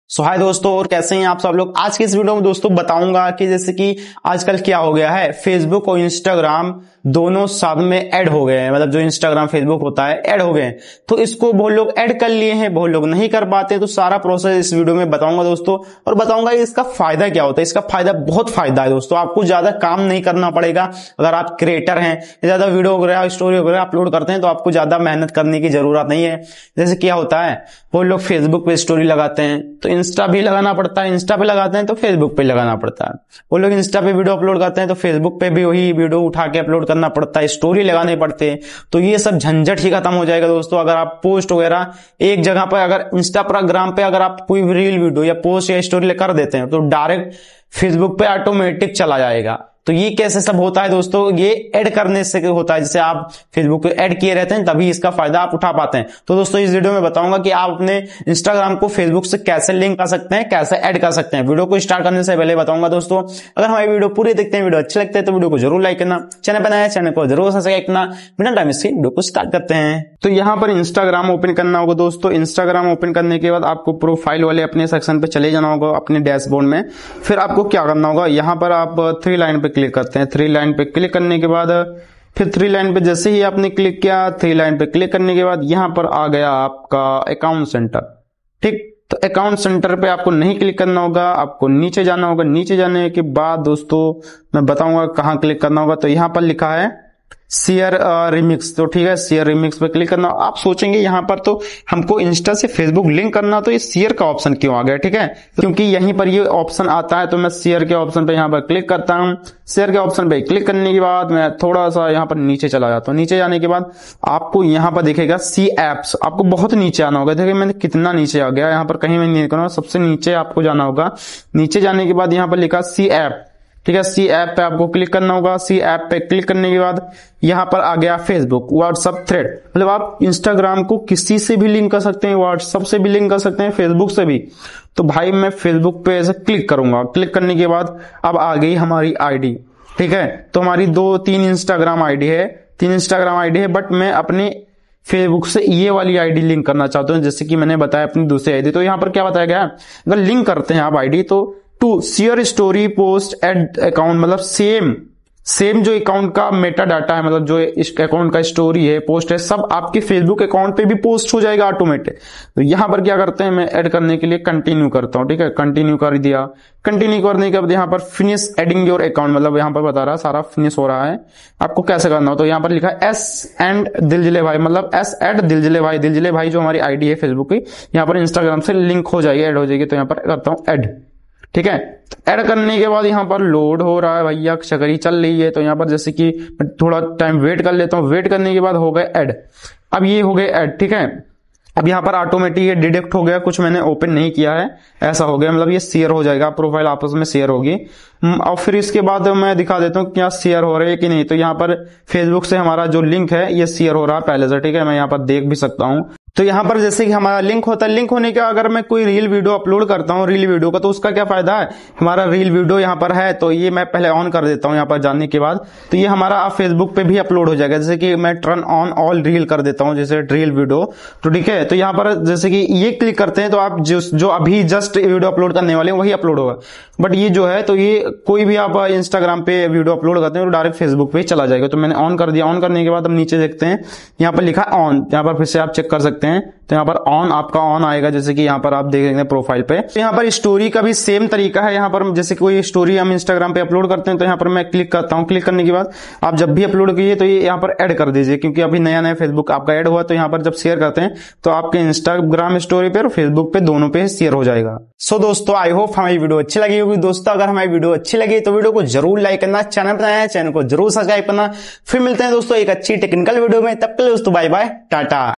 सो हाय दोस्तों, और कैसे हैं आप सब लोग। आज की इस वीडियो में दोस्तों बताऊंगा कि जैसे कि आजकल क्या हो गया है, फेसबुक और इंस्टाग्राम दोनों साथ में ऐड हो गए हैं। मतलब जो इंस्टाग्राम फेसबुक होता है ऐड हो गए हैं, तो इसको बहुत लोग ऐड कर लिए हैं, बहुत लोग नहीं कर पाते। तो सारा प्रोसेस इस वीडियो में बताऊंगा दोस्तों, और बताऊंगा इसका फायदा क्या होता है। इसका फायदा बहुत फायदा है दोस्तों, आपको ज्यादा काम नहीं करना पड़ेगा। अगर आप क्रिएटर हैं, ज्यादा वीडियो वगैरह स्टोरी वगैरह अपलोड करते हैं, तो आपको ज्यादा मेहनत करने की जरूरत नहीं है। जैसे क्या होता है, वो लोग फेसबुक पे स्टोरी लगाते हैं तो इंस्टा भी लगाना पड़ता है, इंस्टा पे लगाते हैं तो फेसबुक पे लगाना पड़ता है। वो लोग इंस्टा पे वीडियो अपलोड करते हैं तो फेसबुक पे भी वही वीडियो उठा के अपलोड करना पड़ता है, स्टोरी लगाने पड़ते हैं। तो ये सब झंझट ही खत्म हो जाएगा दोस्तों। अगर आप पोस्ट वगैरह एक जगह पर, अगर इंस्टाग्राम पे अगर आप कोई रील वीडियो या पोस्ट या स्टोरी कर देते हैं तो डायरेक्ट फेसबुक पे ऑटोमेटिक चला जाएगा। तो ये कैसे सब होता है दोस्तों, ये ऐड करने से होता है। जैसे आप फेसबुक पे ऐड किए रहते हैं तभी इसका फायदा आप उठा पाते हैं। तो दोस्तों इस वीडियो में बताऊंगा कि आप अपने इंस्टाग्राम को फेसबुक से कैसे लिंक कर सकते हैं, कैसे ऐड कर सकते हैं। वीडियो को स्टार्ट करने से पहले बताऊंगा दोस्तों, अगर हमारी वीडियो पूरी देखते हैं, वीडियो अच्छे लगते हैं तो वीडियो को जरूर लाइक करना, चैनल पर नया है चैनल को जरूर सब्सक्राइब करना। बिना टाइम इसके वीडियो को स्टार्ट करते हैं। तो यहाँ पर इंस्टाग्राम ओपन करना होगा दोस्तों। इंस्टाग्राम ओपन करने के बाद आपको प्रोफाइल वाले अपने सेक्शन पे चले जाना होगा, अपने डैशबोर्ड में। फिर आपको क्या करना होगा, यहाँ पर आप थ्री लाइन पे क्लिक करते हैं। थ्री लाइन पे क्लिक करने के बाद फिर थ्री लाइन पे जैसे ही आपने क्लिक किया, थ्री लाइन पे क्लिक करने के बाद यहां पर आ गया आपका अकाउंट सेंटर। ठीक, तो अकाउंट सेंटर पे आपको नहीं क्लिक करना होगा, आपको नीचे जाना होगा। नीचे जाने के बाद दोस्तों मैं बताऊंगा कहां क्लिक करना होगा। तो यहां पर लिखा है शेयर रिमिक्स, तो ठीक है, शेयर रिमिक्स पे क्लिक करना। आप सोचेंगे यहाँ पर तो हमको इंस्टा से फेसबुक लिंक करना, तो ये शेयर का ऑप्शन क्यों आ गया। ठीक है, क्योंकि यहीं पर ये ऑप्शन आता है। तो मैं शेयर के ऑप्शन पे यहाँ पर क्लिक करता हूँ। शेयर के ऑप्शन पे क्लिक करने के बाद मैं थोड़ा सा यहाँ पर नीचे चला जाता हूँ। नीचे जाने के बाद आपको यहाँ पर दिखेगा सी एप्स। आपको बहुत नीचे आना होगा। देखिए मैंने कितना नीचे आ गया, यहाँ पर कहीं मैं नहीं करूँगा, सबसे नीचे आपको जाना होगा। नीचे जाने के बाद यहाँ पर लिखा सी ऐप। ठीक है, सी ऐप पे आपको क्लिक करना होगा। सी ऐप पे क्लिक करने के बाद यहां पर आ गया फेसबुक, व्हाट्सएप थ्रेड। मतलब आप इंस्टाग्राम को किसी से भी लिंक कर सकते हैं, व्हाट्सएप से भी लिंक कर सकते हैं, फेसबुक से भी। तो भाई मैं फेसबुक पे ऐसे क्लिक करूंगा। क्लिक करने के बाद अब आ गई हमारी आईडी। ठीक है, तो हमारी तीन इंस्टाग्राम आईडी है, बट मैं अपने फेसबुक से ये वाली आईडी लिंक करना चाहता हूं, जैसे कि मैंने बताया अपनी दूसरी आईडी। तो यहां पर क्या बताया गया, अगर लिंक करते हैं आप आईडी तो to share story post add account, मतलब सेम जो अकाउंट का मेटा डाटा है, मतलब जो इस अकाउंट का स्टोरी है, पोस्ट है, सब आपके फेसबुक अकाउंट पे भी पोस्ट हो जाएगा ऑटोमेटिक। तो यहां पर क्या करते हैं, मैं ऐड करने के लिए कंटिन्यू करता हूं। ठीक है, कंटिन्यू कर दिया। कंटिन्यू करने के बाद यहां पर फिनिश एडिंग योर अकाउंट, मतलब यहां पर बता रहा है सारा फिनिश हो रहा है। आपको कैसे करना हो, तो यहां पर लिखा है एस एंड दिलजिले भाई, मतलब एस एड दिलजिले भाई। दिलजिले भाई जो हमारी आईडी है फेसबुक की, यहां पर इंस्टाग्राम से लिंक हो जाएगी, ऐड हो जाएगी। तो यहां पर करता हूं ऐड। ठीक है, ऐड करने के बाद यहाँ पर लोड हो रहा है भैया, शकरी चल रही है। तो यहाँ पर जैसे कि मैं थोड़ा टाइम वेट कर लेता हूँ। वेट करने के बाद हो गए ऐड। अब ये हो गए ऐड। ठीक है, अब यहाँ पर ऑटोमेटिक ये डिडक्ट हो गया, कुछ मैंने ओपन नहीं किया है, ऐसा हो गया। मतलब ये शेयर हो जाएगा, प्रोफाइल आपस में शेयर होगी। और फिर इसके बाद मैं दिखा देता हूँ क्या शेयर हो रहा है कि नहीं। तो यहाँ पर फेसबुक से हमारा जो लिंक है ये शेयर हो रहा है पहले से। ठीक है, मैं यहाँ पर देख भी सकता हूँ। तो यहाँ पर जैसे कि हमारा लिंक होता है, लिंक होने का अगर मैं कोई रील वीडियो अपलोड करता हूँ, रील वीडियो का, तो उसका क्या फायदा है, हमारा रील वीडियो यहाँ पर है तो ये मैं पहले ऑन कर देता हूँ। यहाँ पर जाने के बाद तो ये हमारा फेसबुक पे भी अपलोड हो जाएगा। जैसे कि मैं टर्न ऑन ऑल रील कर देता हूँ, जैसे रील वीडियो। तो ठीक है, तो यहाँ पर जैसे कि ये क्लिक करते हैं तो आप जो अभी जस्ट वीडियो अपलोड करने वाले हैं वही अपलोड होगा। बट ये जो है, तो ये कोई भी आप इंस्टाग्राम पे वीडियो अपलोड करते हैं तो डायरेक्ट फेसबुक पे चला जाएगा। तो मैंने ऑन कर दिया। ऑन करने के बाद अब नीचे देखते हैं, यहाँ पर लिखा ऑन। यहाँ पर फिर से आप चेक कर सकते हैं, तो यहाँ पर ऑन आपका ऑन आएगा, जैसे कि यहाँ पर आप देख रहे हैं प्रोफाइल पे। तो यहाँ पर स्टोरी का भी सेम तरीका है। यहाँ पर जैसे कोई स्टोरी हम इंस्टाग्राम पे अपलोड करते हैं तो यहाँ पर मैं क्लिक करता हूँ। क्लिक करने के बाद आप जब भी अपलोड कीजिए तो ये यहाँ पर ऐड कर दीजिए, क्योंकि अभी नया नया फेसबुक आपका ऐड हुआ। तो यहाँ पर जब शेयर करते हैं तो आपके इंस्टाग्राम स्टोरी पे और फेसबुक पे दोनों पे शेयर हो जाएगा। सो दोस्तों आई होप हमारी वीडियो अच्छी लगी होगी। दोस्तों अगर हमारी वीडियो अच्छी लगी तो वीडियो को जरूर लाइक करना, चैनल पर नया है चैनल को जरूर सब्सक्राइब करना। फिर मिलते हैं दोस्तों एक अच्छी टेक्निकल वीडियो में, तब के लिए दोस्तों बाय बाय, टाटा।